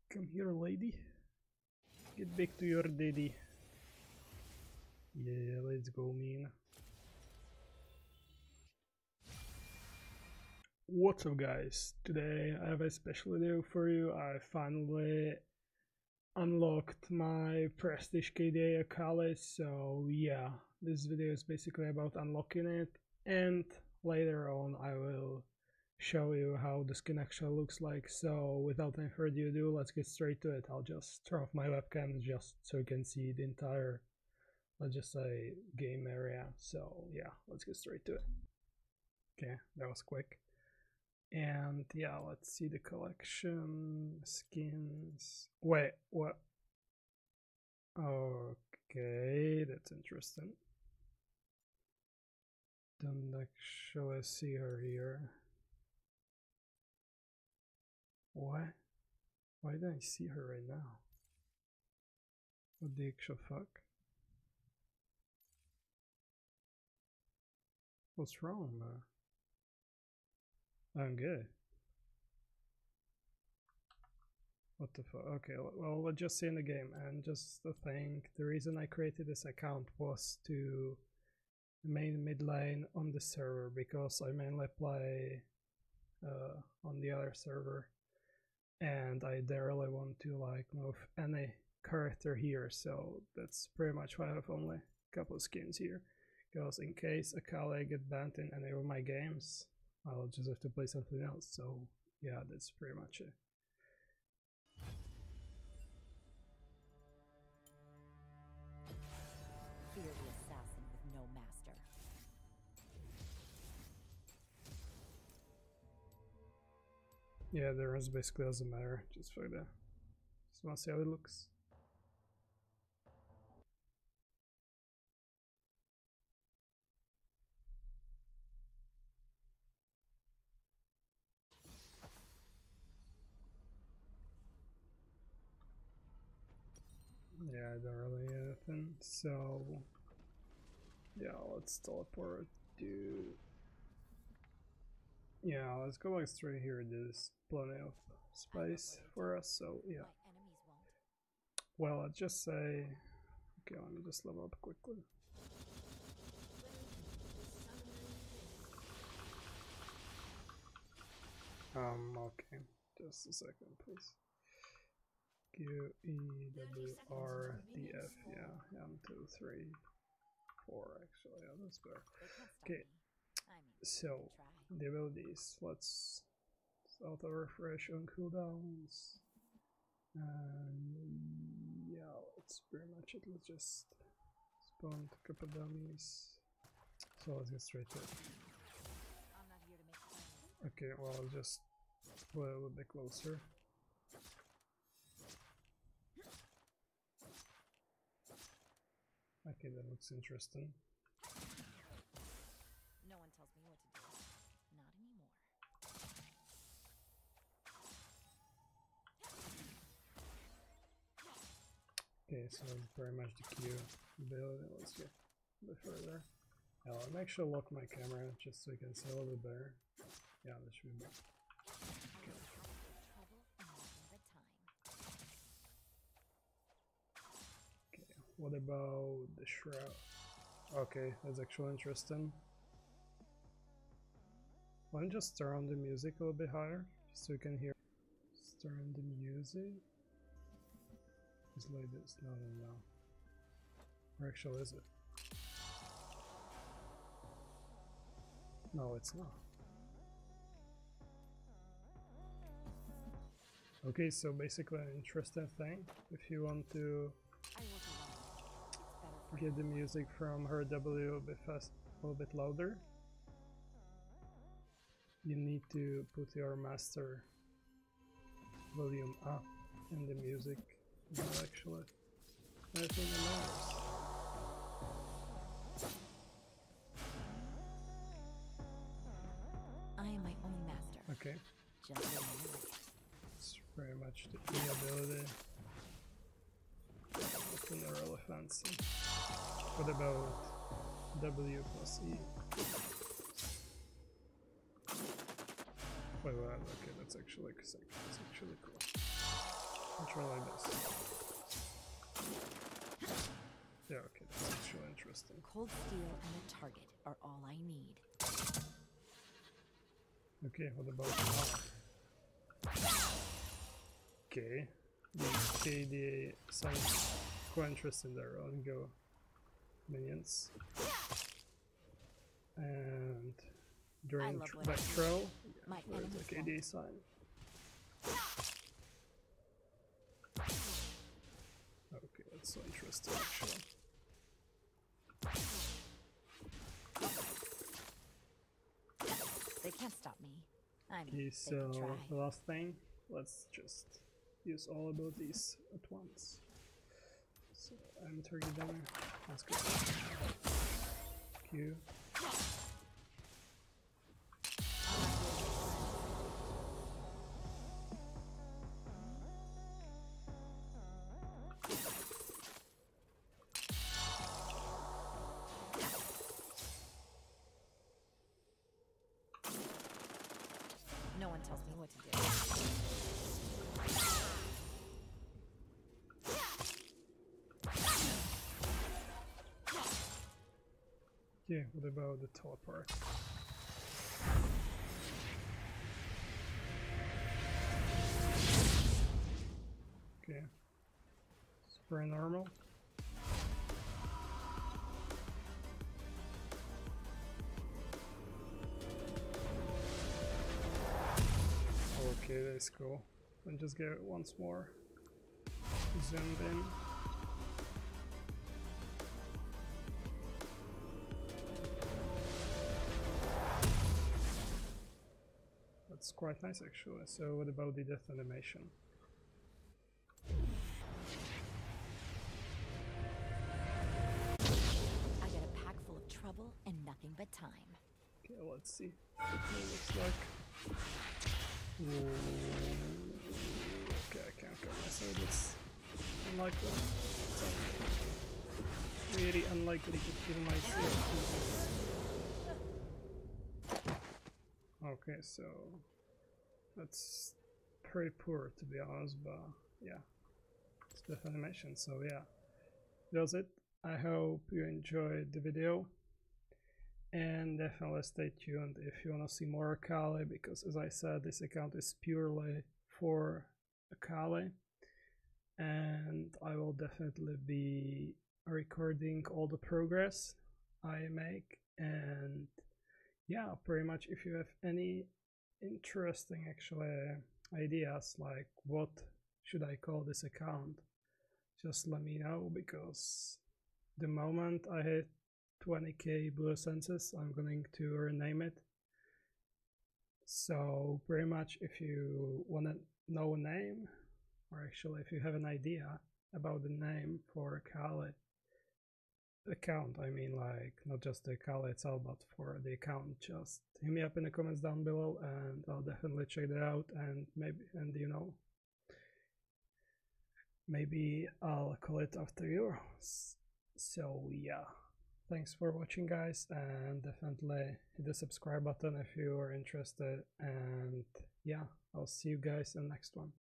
Come here, lady. Get back to your daddy. Yeah, let's go, man. What's up, guys? Today I have a special video for you. I finally unlocked my Prestige KDA Akali, so yeah, this video is basically about unlocking it, and later on I will show you how the skin actually looks like. So without any further ado, let's get straight to it. I'll just turn off my webcam just so you can see the entire, let's just say, game area. So yeah, let's get straight to it. Okay, that was quick. And yeah, let's see the collection, skins. Wait, what? Okay, that's interesting. Don't actually see her here. What? Why don't I see her right now? What the actual fuck? What's wrong, man? I'm good. What the fuck? Okay, well, let's just see in the game. And just to think, the reason I created this account was to main mid lane on the server, because I mainly play on the other server, and I don't really want to like move any character here, so that's pretty much why I have only a couple of skins here, because in case Akali get banned in any of my games, I'll just have to play something else. So yeah, that's pretty much it. Fear the assassin with no master. Yeah, the rest basically doesn't matter, just for the, just wanna see how it looks. Yeah, I don't really need anything, so yeah, let's teleport to, yeah, let's go like straight here. There's plenty of space for us, so yeah. My enemies won't. Well, I'd just say, okay, let me just level up quickly. Okay, just a second, please. Q E W R D F, yeah, 1, 2, 3, 4, actually, yeah, that's better. They can't stop Okay, me. I mean, so try. the abilities, let's auto refresh on cooldowns, and yeah, that's pretty much it. Let's just spawn a couple dummies. So let's get straight to it. I'm not here to make friends. Okay, well, I'll just play a little bit closer. Okay, that looks interesting. No one tells me what to do. Not anymore. Okay, so that's very much the Q ability. Let's get a bit further. I'll actually lock my camera just so you can see a little bit better. Yeah, that should be better. Okay. Trouble and nothing but time. Okay, what about the shroud? Okay, that's actually interesting. Let me just turn on the music a little bit higher, just so you can hear. Just turn on the music. Just like this. No, no, no. Or actually, is it? No, it's not. Okay, so basically an interesting thing, if you want to I will be alone. It's better for get the music from her W a bit fast, a little bit louder, you need to put your master volume up in the music. No, actually, I think it matters. I am my own master. Okay, Just so you know. it's very much the E ability. Nothing really fancy. What about W plus E? Wait, okay, that's actually sick. That's actually cool. try like this. Yeah, okay, that's actually interesting. Cold steel and a target are all I need. Okay, what about now? Okay, the KDA sounds quite interesting there. I'll go minions. And during that trail, there's a KDA sign. Okay, that's so interesting actually. They can't stop me. Okay, so the last thing, let's just use all abilities at once. So I'm target damage. That's good. Q. No one tells me what to do. Yeah, what about the teleport? Okay. Super normal. Okay, that's cool. And just get it once more. Zoomed in. That's quite nice actually. So what about the death animation? I get a pack full of trouble and nothing but time. Okay, let's see what it looks like. Ooh. Okay, I can't go myself. That's unlikely. It's really unlikely to kill myself. Okay, so that's pretty poor to be honest, but yeah, it's death animation. So yeah, that's it. I hope you enjoyed the video. And definitely stay tuned if you want to see more Akali, because as I said, this account is purely for Akali, and I will definitely be recording all the progress I make. And yeah, pretty much if you have any interesting actually ideas like what should I call this account, just let me know, because the moment I hit 20k blue senses, I'm going to rename it. So pretty much if you want to know a name, or actually if you have an idea about the name for Akali account, I mean like not just the Akali itself but for the account, just hit me up in the comments down below and I'll definitely check that out, and maybe, and you know, maybe I'll call it after yours. So yeah, thanks for watching guys, and definitely hit the subscribe button if you are interested, and yeah, I'll see you guys in the next one.